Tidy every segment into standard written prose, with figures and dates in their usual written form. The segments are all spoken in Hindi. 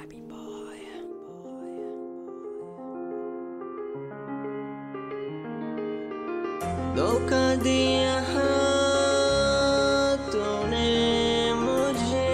धोखा दिया तूने मुझे,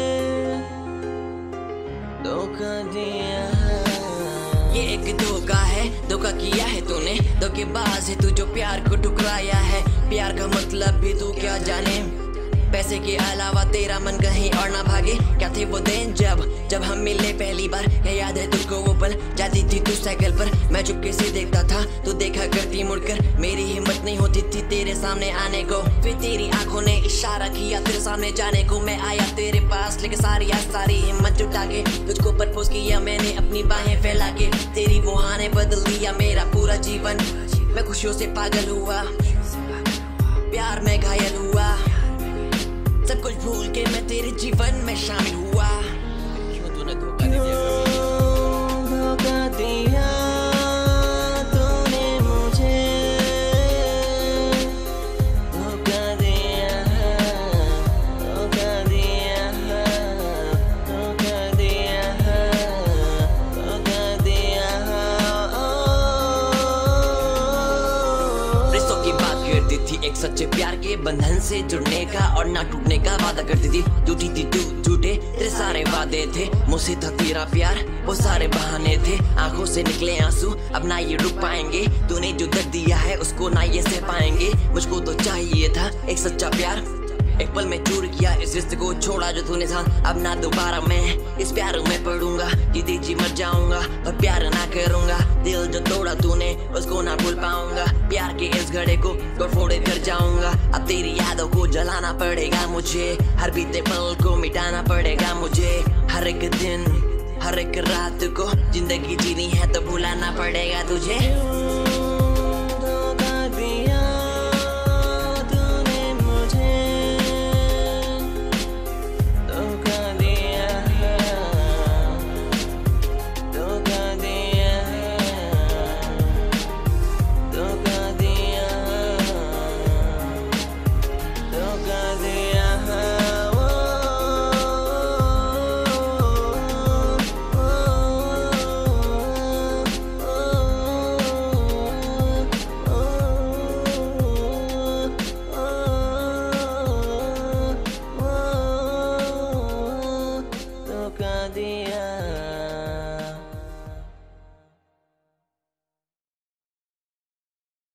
धोखा दिया। ये एक धोखा है, धोखा किया है तूने, धोखेबाज है तू जो प्यार को ठुकराया है। प्यार का मतलब भी तू क्या जाने, पैसे के अलावा तेरा मन कहीं और ना भागे। क्या थे वो दिन जब हम मिले पहली बार, क्या याद है तुझको वो पल? जाती थी तू साइकिल पर, मैं चुपके से देखता था, तू देखा करती मुड़कर। मेरी हिम्मत नहीं होती थी तेरे सामने आने को, फिर तेरी आंखों ने इशारा किया तेरे सामने जाने को। मैं आया तेरे पास लेके सारी हिम्मत जुटा के, तुझको प्रपोज किया मैंने अपनी बाहें फैला के। तेरी वो हाँ ने बदल दिया मेरा पूरा जीवन, मैं खुशियों से पागल हुआ, प्यार में घायल हुआ। सब कुछ भूल के मैं तेरे जीवन में शामिल हुआ। क्यों तूने धोखा दिया तूने मुझे, धोखा दिया, धोखा दिया, धोखा दिया, धोखा दिया। रिश्तों की बात करती थी, एक सच्चे प्यार के बंधन से जुड़ने का और ना टूटने का वादा करती थी। झूठी थी तू, झूठे तेरे सारे वादे थे, मुझसे था तेरा प्यार वो सारे बहाने थे। आंखों से निकले आंसू अब ना ये रुक पाएंगे, तूने जो दर्द दिया है उसको ना ये सह पाएंगे। मुझको तो चाहिए था एक सच्चा प्यार, एक पल में चूर किया इस रिश्ते को, छोड़ा जो तूने साथ। अब ना दोबारा मैं इस प्यार में पढ़ूंगा, जीते जी मर जाऊंगा पर प्यार ना करूंगा। दिल जो तोड़ा तूने उसको ना भूल पाऊंगा, प्यार के इस घड़े को तोड़-फोड़ कर जाऊंगा। अब तेरी यादों को जलाना पड़ेगा मुझे, हर बीते पल को मिटाना पड़ेगा मुझे। हर एक दिन हर एक रात को जिंदगी जीनी है तो भुलाना पड़ेगा तुझे।